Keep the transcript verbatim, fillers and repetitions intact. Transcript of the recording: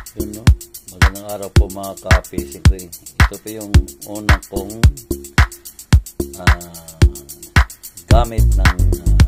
Yun, no? Magandang araw po mga ka-fishing ko. Ito po yung unang kong uh, gamit ng uh,